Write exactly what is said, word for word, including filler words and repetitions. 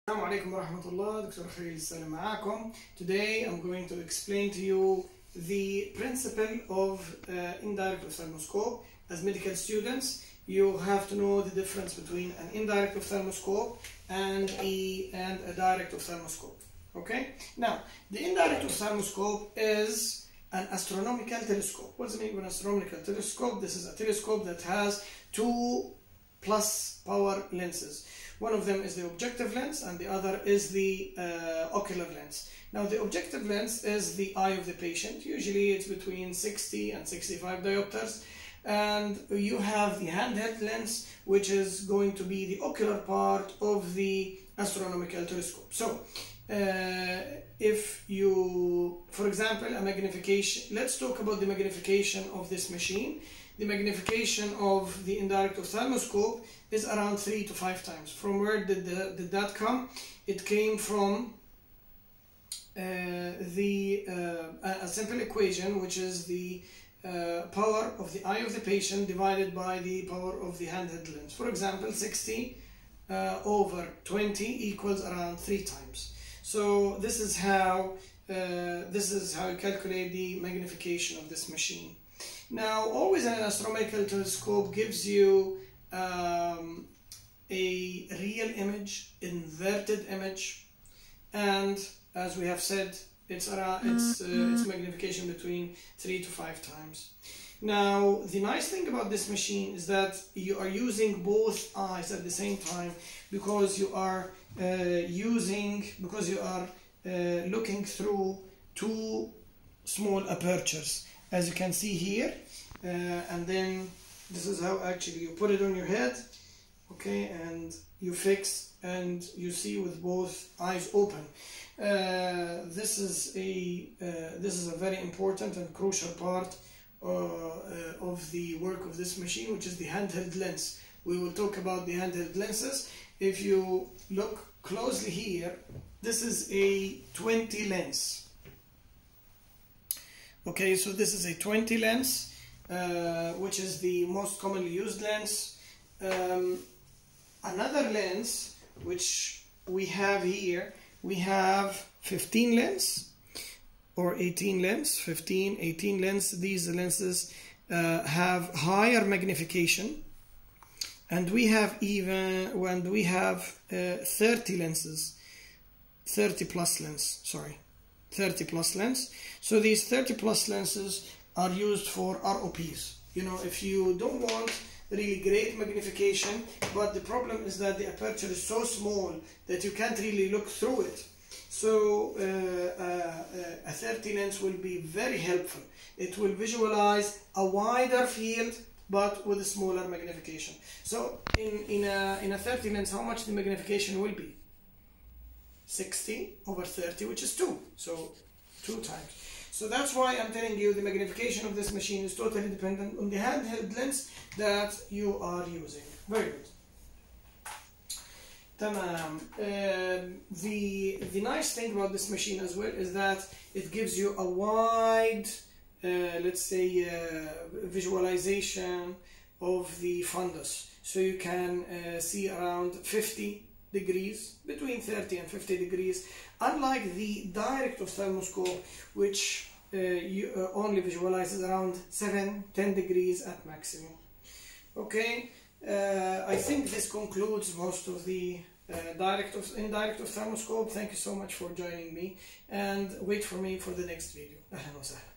السلام عليكم ورحمة الله. دكتور خليل السلام معاكم. Today I'm going to explain to you the principle of uh, indirect ophthalmoscope. As medical students, you have to know the difference between an indirect ophthalmoscope and a, and a direct ophthalmoscope. Okay? Now, the indirect ophthalmoscope is an astronomical telescope. What's the meaning of an astronomical telescope? This is a telescope that has two plus power lenses. One of them is the objective lens and the other is the uh, ocular lens. Now the objective lens is the eye of the patient. Usually it's between sixty and sixty-five diopters. And you have the handheld lens, which is going to be the ocular part of the astronomical telescope. So uh, if you, for example, a magnification, let's talk about the magnification of this machine. The magnification of the indirect ophthalmoscope is around three to five times. From where did, the, did that come? It came from uh, the uh, a simple equation, which is the uh, power of the eye of the patient divided by the power of the handheld lens. For example, sixty uh, over twenty equals around three times. So this is how uh, this is how you calculate the magnification of this machine. Now, always an astronomical telescope gives you um, a real image, inverted image, and as we have said, it's around, it's uh, its magnification between three to five times. Now, the nice thing about this machine is that you are using both eyes at the same time because you are uh, using because you are uh, looking through two small apertures. As you can see here, uh, and then this is how actually you put it on your head, okay, and you fix and you see with both eyes open. Uh, this is a uh, this is a very important and crucial part uh, uh, of the work of this machine, which is the handheld lens. We will talk about the handheld lenses. If you look closely here, this is a twenty lens. Okay, so this is a twenty lens, uh, which is the most commonly used lens. Um, another lens, which we have here, we have fifteen lens or eighteen lens, fifteen, eighteen lens. These lenses uh, have higher magnification, and we have even when we have uh, thirty lenses, thirty plus lens, sorry. thirty plus lens. So these thirty plus lenses are used for R O Ps. You know, if you don't want really great magnification, but the problem is that the aperture is so small that you can't really look through it. So uh, uh, a thirty lens will be very helpful. It will visualize a wider field but with a smaller magnification. So in, in, a, in a thirty lens, how much the magnification will be? sixty over thirty, which is two, so two times. So that's why I'm telling you the magnification of this machine is totally dependent on the handheld lens that you are using. Very good. Tamam. Um, the the nice thing about this machine as well is that it gives you a wide, uh, let's say, uh, visualization of the fundus, so you can uh, see around fifty degrees, between thirty and fifty degrees, unlike the direct ophthalmoscope, which uh, you, uh, only visualizes around seven to ten degrees at maximum. Okay, uh, I think this concludes most of the uh, direct of indirect ophthalmoscope. Thank you so much for joining me, and wait for me for the next video. Ahlan wa sahlan.